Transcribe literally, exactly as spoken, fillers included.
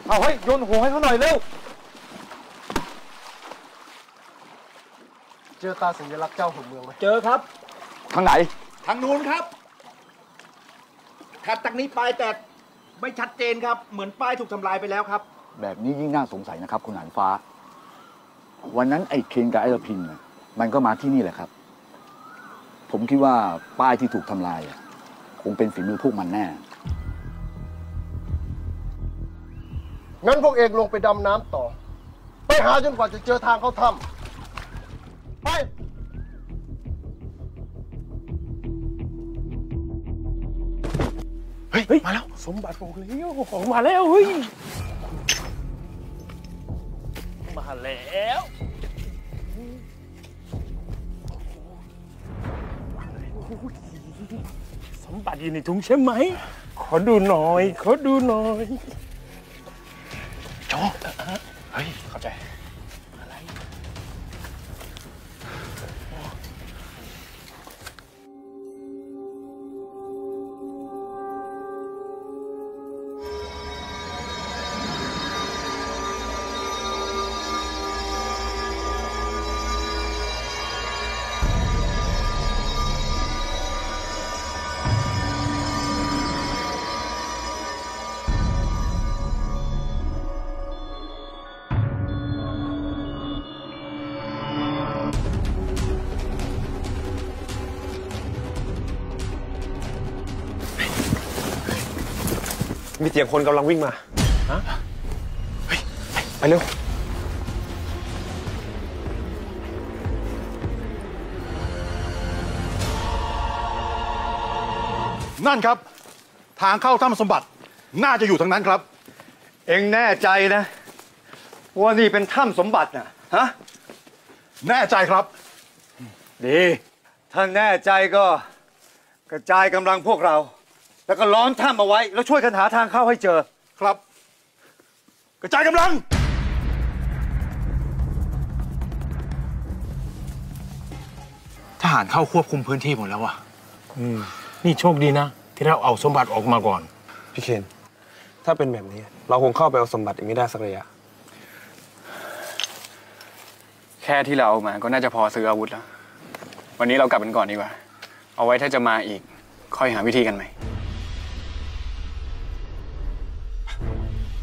เอาเฮ้ยโยนหัวให้เขาหน่อยเร็วเจอตาสัญลักษณ์เจ้าหุ่นเมืองไหมเจอครับทางไหนทางนู้นครับถัดจากนี้ไปแต่ไม่ชัดเจนครับเหมือนป้ายถูกทำลายไปแล้วครับแบบนี้ยิ่งน่าสงสัยนะครับคุณหานฟ้าวันนั้นไอ้เคนกับไอ้ละพินน่ะมันก็มาที่นี่แหละครับผมคิดว่าป้ายที่ถูกทำลายคงเป็นฝีมือพวกมันแน่งั้นพวกเอกลงไปดำน้ำต่อไปหาจนกว่าจะเจอทางเข้าถ้ำไปเฮ้ยมาแล้วสมบัติของเลี้ยวของมาแล้วเฮ้ยมาแล้วสมบัติอยู่ในถุงใช่ไหมขอดูหน่อยขอดูหน่อยโจ้เฮ้ยเข้าใจอะไรมีเสียงคนกำลังวิ่งมาฮะเฮ้ยไปเร็วนั่นครับทางเข้าถ้ำสมบัติน่าจะอยู่ทางนั้นครับเอ็งแน่ใจนะว่านี่เป็นถ้ำสมบัติน่ะฮะแน่ใจครับดีถ้าแน่ใจก็กระจายกำลังพวกเราแล้วก็ล้อมถ้ำเอาไว้แล้วช่วยกันหาทางเข้าให้เจอครับกระจายกำลังทหารเข้าควบคุมพื้นที่หมดแล้ววะอืมนี่โชคดีนะที่เราเอาสมบัติออกมาก่อนพี่เคนถ้าเป็นแบบนี้เราคงเข้าไปเอาสมบัติอีกไม่ได้สักระยะแค่ที่เราเอามาก็น่าจะพอซื้ออาวุธแล้ววันนี้เรากลับกันก่อนดีกว่าเอาไว้ถ้าจะมาอีกค่อยหาวิธีกันใหม่